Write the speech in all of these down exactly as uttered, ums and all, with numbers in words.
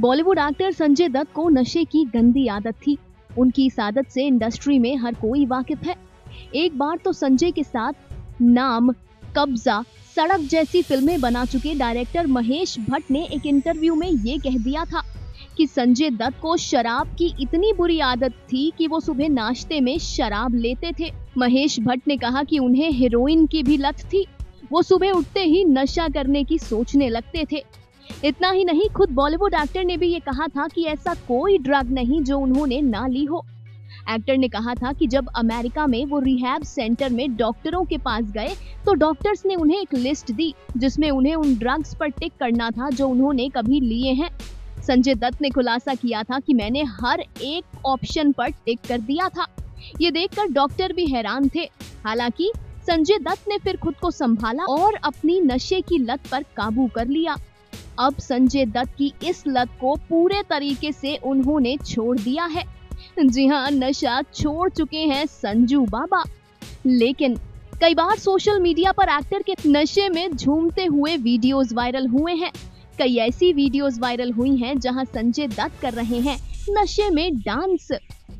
Bollywood actor Sanjay Dutt को नशे की गंदी आदत थी। उनकी इस आदत से इंडस्ट्री में हर कोई वाकिफ है। एक बार तो संजय के साथ नाम, कब्जा, सड़क जैसी फिल्में बना चुके डायरेक्टर महेश भट्ट ने एक इंटरव्यू में ये कह दिया था कि संजय दत्त को शराब की इतनी बुरी आदत थी कि वो सुबह नाश्ते में शराब लेते थे। महेश भट्ट ने कहा कि उन्हें हेरोइन की भी लत थी। वो सुबह उठते ही नशा करने की सोचने लगते थे। इतना ही नहीं, खुद बॉलीवुड एक्टर ने भी ये कहा था कि ऐसा कोई ड्रग नहीं जो उन्होंने ना ली हो। एक्टर ने कहा था कि जब अमेरिका में वो रिहैब सेंटर में डॉक्टरों के पास गए तो डॉक्टर्स ने उन्हें एक लिस्ट दी जिसमें उन्हें उन ड्रग्स पर टिक करना था जो उन्होंने कभी लिए हैं। संजय दत्त ने खुलासा किया था कि मैंने हर एक ऑप्शन पर टिक कर दिया था। ये देखकर डॉक्टर भी हैरान थे। हालांकि संजय दत्त ने फिर खुद को संभाला और अपनी नशे की लत पर काबू कर लिया। अब संजय दत्त की इस लत को पूरे तरीके से उन्होंने छोड़ दिया है। जी हाँ, नशा छोड़ चुके हैं संजू बाबा। लेकिन कई बार सोशल मीडिया पर एक्टर के नशे में झूमते हुए वीडियोस वायरल हुए हैं। कई ऐसी वीडियोस वायरल हुई हैं जहां संजय दत्त कर रहे हैं नशे में डांस।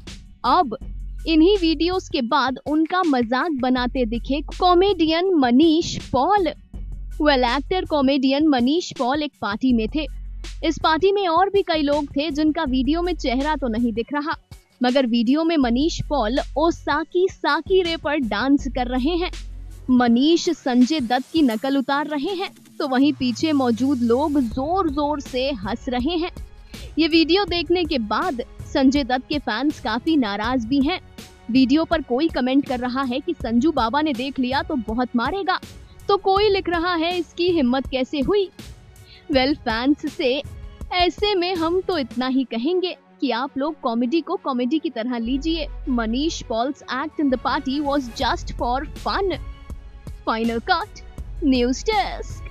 अब इन्हीं वीडियोस के बाद उनका मजाक बनाते दिखे comedian Manish Paul. Well, actor comedian Manish Paul एक पार्टी में थे। इस पार्टी में और भी कई लोग थे जिनका वीडियो में चेहरा तो नहीं दिख रहा, मगर वीडियो में मनीष पॉल ओ साकी साकी रे पर डांस कर रहे हैं। मनीष संजय दत्त की नकल उतार रहे हैं तो वहीं पीछे मौजूद लोग जोर जोर से हंस रहे हैं। ये वीडियो देखने के बाद संजय दत्त के फैंस काफी नाराज भी हैं। वीडियो पर कोई कमेंट कर रहा है कि संजू बाबा ने देख लिया तो बहुत मारेगा, तो कोई लिख रहा है इसकी हिम्मत कैसे हुई। वेल, फैंस से ऐसे में हम तो इतना ही कहेंगे कि आप लोग कॉमेडी को कॉमेडी की तरह लीजिए। Manish Paul's act in the party was just for fun. Final cut, news desk.